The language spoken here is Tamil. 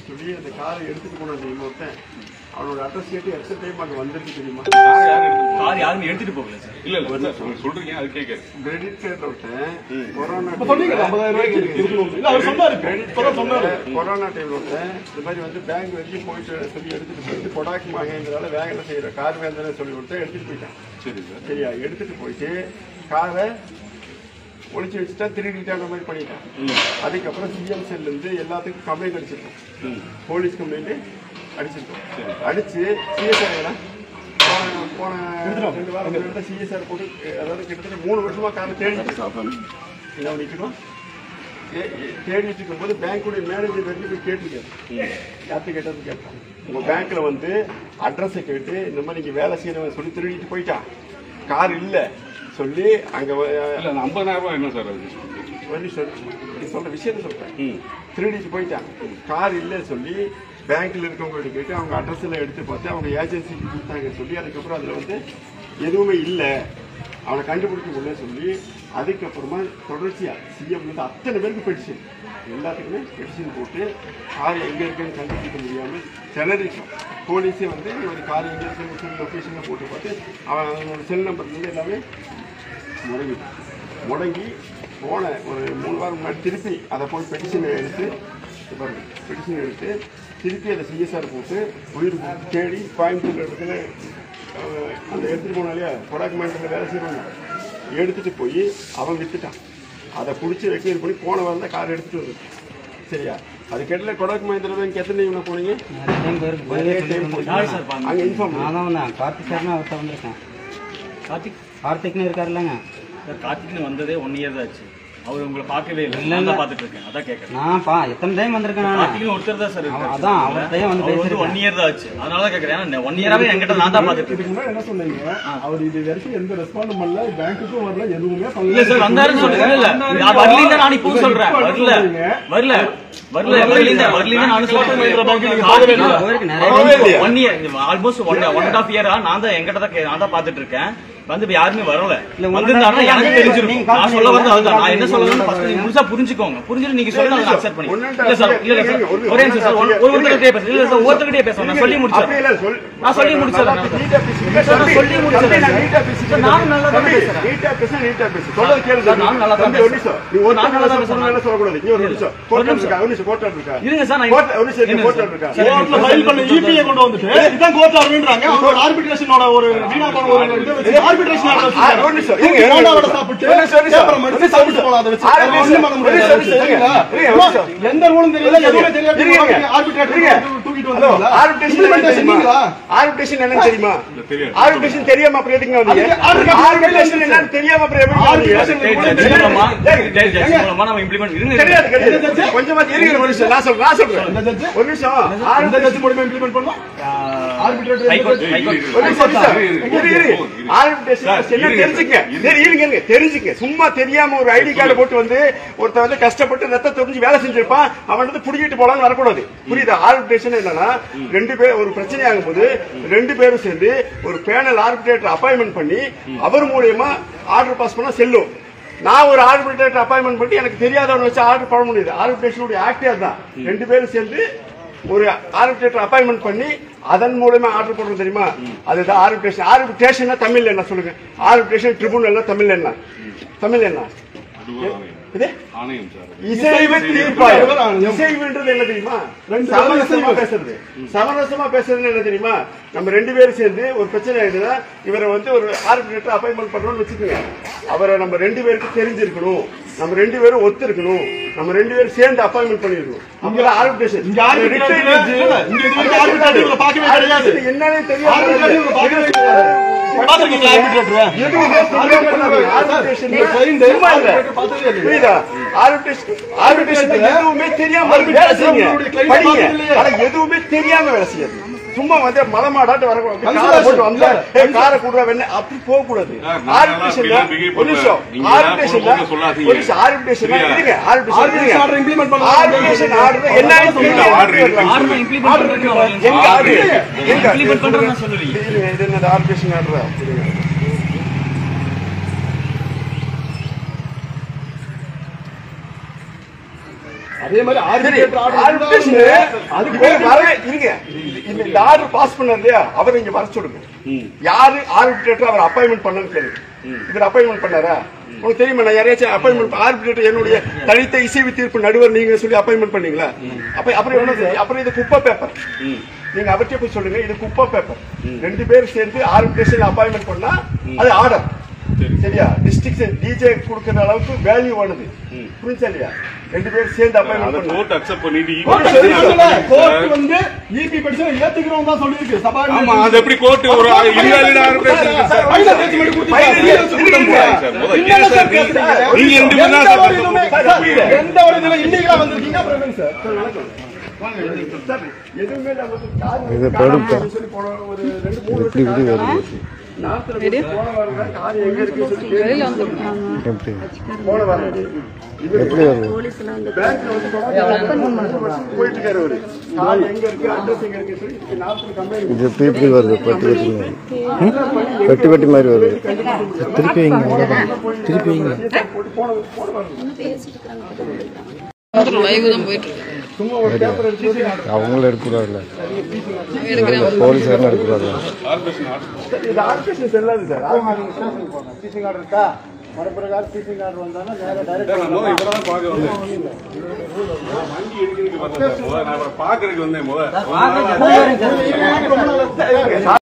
சொல்லி அந்த காரை எடுத்துட்டு போன தெரியுமா ஒருத்தன் அவனோட அட்ரஸ் கேட்டு எத்தனை டைம் அங்கே வந்துருக்கு தெரியுமா? கார் யாருமே எடுத்துட்டு போகல சார். இல்ல சொல்றீங்க அது கேட்கறது. கிரெடிட் கார்டு ஒருத்தன் கொரோனா கொரோனா டைம்ல ஒருத்தன் இந்த மாதிரி வந்து பேங்க் வரைக்கும் போயிட்டு சொல்லி எடுத்துட்டு போயிட்டு கொடாக்கி மாங்கிறதால வேகனை செய்யற கார் வேந்தனை சொல்லி ஒருத்தன் எடுத்துட்டு போயிட்டான். சரி சார். சரியா? எடுத்துட்டு போயிட்டு காரை ஒழிச்சு வச்சுட்டா திருடிட்டான மாதிரி பண்ணிட்டான். அதுக்கப்புறம் சிஎம் செல்ல இருந்து எல்லாத்துக்கும் கம்ப்ளைண்ட் அடிச்சிருக்கோம். போலீஸ் கம்ப்ளைண்ட் அடிச்சிருக்கோம். அடிச்சு சிஎஸ்ஆர் போன 2 வாரம் சிஎஸ்ஆர் போட்டு அதாவது கிட்டத்தட்ட 3 வருஷமா காரை தேடிட்டு தேடிட்டு இருக்கும்போது பேங்குடைய மேனேஜர் வரைக்கும் போய் கேட்டிருக்காரு. யார்கிட்ட கேட்டது கேட்டான், உங்க பேங்க்ல வந்து அட்ரஸை கேட்டு இந்த மாதிரி நீங்க வேலை செய்யறவங்க சொல்லி திருடிட்டு போயிட்டான், கார் இல்ல சொல்லி அங்க 50,000 என்ன சார் சொல்ற விஷயத்த சொல்றேன். திருடிட்டு போயிட்டான், கார் இல்லைன்னு சொல்லி பேங்க்ல இருக்கவங்க கேட்டு அவங்க அட்ரஸ் எல்லாம் எடுத்து பார்த்து அவங்க ஏஜென்சிக்கு கொடுத்தாங்க சொல்லி அதுக்கப்புறம் அதுல வந்து எதுவுமே இல்லை, அவனை கண்டுபிடிக்க முடியல சொல்லி அதுக்கப்புறமா தொடர்ச்சியா சிஎம் வந்து அத்தனை பேருக்கு பெட்டிஷன், எல்லாத்துக்குமே பெட்டிஷன் போட்டு கார் எங்க இருக்குன்னு கண்டுபிடிக்க முடியாம திணறிட்டோம். போலீஸே வந்து ஒரு கார் எங்க இருக்குன்னு சொல்லி லொக்கேஷன்ல போட்டு பார்த்து அவனோட செல் நம்பர்ல இருந்து எல்லாமே முடங்கி போன ஒரு 3 வாரம் முன்னாடி திருப்பி அதை போய் பெட்டிஷன் எடுத்து திருப்பி அதை சிஎஸ்ஆர் போட்டு உயிர் தேடி கோயம்புத்தூர் இடத்துல அந்த எடுத்துட்டு போனாலே கொடாக்கு மாநிலத்தில் வேலை செய்வாங்க எடுத்துட்டு போய் அவன் வித்துட்டான். அதை பிடிச்சி ரெக்யூர் பண்ணி போன வாரம் தான் கார் எடுத்துட்டு வருது. சரியா? அது கேட்டல கொடாக்கு மாநிலத்தில் எத்தனை டைம் போனீங்க? அங்கே இன்ஃபார்ம் கார்த்திக் சார்னா அவர்கிட்ட வந்திருக்கேன். கார்த்திக்னு இருக்காரு இல்லைங்க சார். கார்த்திக்னு வந்ததே 1 இயர் தான் ஆச்சு. அவர் உங்களை பார்க்கவே இல்லை. நான் பார்த்துட்டு இருக்கேன். அதான் கேட்கறேன். நான் எத்தனை டைம் வந்திருக்கேன். கார்த்திக்னு ஒருத்தர் தான் சார் இருக்காரு. அதான் அவர்கிட்ட வந்து பேசிட்டு 1 இயர் தான் ஆச்சு. அதனால தான் கேட்கறேன். 1 இயராவே என்கிட்ட நான் தான் பார்த்துட்டு இருக்கேன். முன்னாடி என்ன சொன்னீங்க? அவர் இது வரைக்கும் எந்த ரெஸ்பாண்டும் பண்ணல, பேங்க்குக்கும் வரல, எதுவுமே பண்ணல. இல்ல சார் வந்தாருன்னு சொல்றேன். இல்ல நான் வரலன்னு நான் இப்போ சொல்றேன். வரல நானும் சொல்றேன். 1 இயர் ஆல்மோஸ்ட் 1.5 இயரா நான் தான் என்கிட்ட தான் நான் தான் பார்த்துட்டு இருக்கேன். வந்து யாருமே வரல. வந்திருந்தாருன்னா எனக்கு தெரிஞ்சிருக்கும். நான் சொல்ல வந்து அதுதான். நான் என்ன சொல்லணும்னு ஃபர்ஸ்ட் நீங்க முழுசா புரிஞ்சுக்கோங்க. புரிஞ்சுட்டு நீங்க சொல்லுங்க, நான் அக்செப்ட் பண்ணி. இல்ல சார் ஒரே நிமிஷம் சார். ஒருத்தர்கிட்டே பேச. இல்ல சார் ஒருத்தர்கிட்டே பேச. நான் சொல்லி முடிச்சேன். நான் சொல்லி முடிச்சேன். நானும் நல்லா தான் பேசுறேன். நீட்டா பேசு. சொல்றது கேளுங்க. நானும் நல்லா தான் பேசுறேன். நீ ஒரு நாள் நல்லா பேசுறேன். நல்லா சொல்ல கூடாது. ஒரு நிமிஷம். கோர்ட் இருக்கா? இருங்க சார். நான் கோர்ட் இருக்கா? கோர்ட்ல ஃபைல் பண்ண ஈபிஏ கொண்டு வந்துட்டு இதான் கோர்ட் ஆர்டர்ன்றாங்க. அவங்க ஆர்பிட்ரேஷனோட ஒரு வீணா போன ஒரு ஆர்பிட்ரேஷன் ஆர்டர் எந்த ரூலும் தெரியல, எதுவுமே தெரியாது. தூக்கிட்டு வந்தாங்க. ஆர்பிட்ரேஷன் என்னன்னு தெரியுமா? ஆர்பிட்ரேஷன் தெரியாம அப்புறம் எதுக்கு வந்தீங்க? ஆர்பிட்ரேஷன் என்னன்னு தெரியாம அப்புறம் எப்படி தெரியாது. கொஞ்சமா இருங்க. ஒரு நிமிஷம் நான் சொல்றேன். ஒரு நிமிஷம். ஆர்பிட்ரேஷன் மூலமா இம்ப்ளிமெண்ட் பண்ணலாம். ஆர்பிட்ரேட்டர் தெரிஞ்சுக்க. சும்மா தெரியாம ஒரு ஐடி கார்டு போட்டு வந்து ஒருத்தர் வந்து கஷ்டப்பட்டு ரத்த தெரிஞ்சு வேலை செஞ்சிருப்பான், அவன் வந்து புடிக்கிட்டு போலான்னு வரக்கூடாது. புரியுதா? ஆர்பிட்ரேஷன் என்னன்னா 2 பேர் ஒரு பிரச்சனை ஆகும் போது 2 பேரும் சேர்ந்து ஒரு பேனல் ஆர்பிட்ரேட்டர் அப்பாயின்மெண்ட் பண்ணி அவர் மூலியமா ஆர்டர் பாஸ் பண்ணா செல்லும். நான் ஒரு ஆர்பிட்ரேட்டர் அப்பாயின்மெண்ட் பண்ணி எனக்கு தெரியாதவன் வச்சு ஆர்டர் பண்ண முடியாது. ஆர்பிட்ரேஷனுடைய ஆக்டே தான். 2 பேரும் சேர்ந்து ஒரு ஆர்பிட்ரேட்டர் அப்பாயின்மெண்ட் பண்ணி அதன் மூலமா ஆர்டர் போடுறது தெரியுமா? அதுதான் ஆர்பிட்ரேஷன். ஆர்பிட்ரேஷன் தமிழ்ல என்ன சொல்லுங்க? ஆர்பிட்ரேஷன் ட்ரிபியூனல் தமிழ்ல என்ன? இசைவுன்றது என்ன தெரியுமா? சமரசமா பேசுறது என்ன தெரியுமா? நம்ம 2 பேரும் சேர்ந்து ஒரு பிரச்சனை ஆயிடுதா, இவரை வந்து ஒரு ஆர்பிட்ரேட்டர் அப்பாயின்மெண்ட் பண்றோம்னு வச்சுக்கோங்க. அவரை நம்ம 2 பேருக்கு தெரிஞ்சிருக்கணும், நம்ம 2 பேரும் ஒத்து இருக்கணும், நம்ம 2 பேரும் சேர்ந்து அப்பாயின்மெண்ட் பண்ணிருக்கணும். அங்கதான் ஆர்பிட்ரேஷன். என்னன்னு தெரியாது. எதுவுமே தெரியாம வேலை செய்யுங்க. எதுவுமே தெரியாம வேலை செய்யாது. சும்மா வந்து மலமாடாட்டு வர போட்டு வந்தா காரை கூடுற வேணா அப்படி போக கூடாது. அதே மாதிரி arbitration அதுக்கு பேர் வரவே இருங்க. இந்த ஆர்டர் பாஸ் பண்ணார் இல்லையா, அவர் இங்க வர சொல்லுங்க. யாரு ஆர்பிட்ரேட்டர் அவர் அப்பாயின்மெண்ட் பண்ணன்னு கேளுங்க. இவர் அப்பாயின்மெண்ட் பண்ணாரா? உங்களுக்கு தெரியுமா? நான் யாரையாச்சும் அப்பாயின்மெண்ட் ஆர்பிட்ரேட்டர் என்னுடைய தனித்த இசைவு தீர்ப்பு நடுவர் நீங்க சொல்லி அப்பாயின்மெண்ட் பண்ணீங்களா? அப்புறம் என்ன செய்ய? அப்புறம் இது குப்பை பேப்பர். நீங்க அவர்கிட்ட போய் சொல்லுங்க, இது குப்பை பேப்பர். 2 பேரும் சேர்ந்து ஆர்பிட்ரேஷன் அப்பாயின்மெண்ட் பண்ணா அது ஆர்டர். சரியா? டிஸ்ட்ரிக்ட் டிஜே கொடுக்கிற அளவுக்கு வேல்யூ ஆனது. புரிஞ்சா இல்லையா? 2 பேரும் சேர்ந்து அப்பாயின்மெண்ட் பண்ணா கோர்ட் அக்செப்ட் பண்ணிட்டு கோர்ட் வந்து ஈபி பெட்டிஷன் ஏத்துக்கிறோம் தான் சொல்லிருக்கு. சபா ஆமா, அது எப்படி கோர்ட் ஒரு invalid arbitration sir? Final judgment கொடுத்துட்டாங்க. நீங்க எந்த ஒரு இதுல இல்லீகலா வந்திருக்கீங்க அப்புறம் சார். எதுவுமே நமக்கு இதை படுத்தா சொல்லி போன ஒரு 2-3 இப்படி இப்படி வருது போன வாரம் கார் எங்க இருக்கு சொல்லி எப்படி போன வாரம் எப்படி வருது பேங்க்ல வந்து போயிட்டு இருக்காரு அவரு. கார் எங்க இருக்கு, அட்ரஸ் எங்க இருக்கு சொல்லி 40 கம்பெனி இது எப்படி இப்படி வருது பட்டு பட்டி மாதிரி பட்டு பட்டி மாதிரி வருது திருப்பி வைங்க அவ்வளோதான் திருப்பி வைங்க சும்மா ஒரு பேப்பர் எடுத்து அவங்களும் எடுக்கக்கூடாதுல்ல போலீஸாரும் எடுக்கக்கூடாதுல்ல இது ஆர்பிட்ரேஷன் செல்லாது சார். பீசிங் ஆர்டர் இருக்கா? மறுபிரகாரம் பீசிங் ஆர்டர் வந்தாலும் நேரா டைரக்ட் இப்பதான் பாக்க வந்தேன். வண்டி எடுக்கிறதுக்கு பார்த்தேன். நான் பாக்குறதுக்கு வந்தேன்.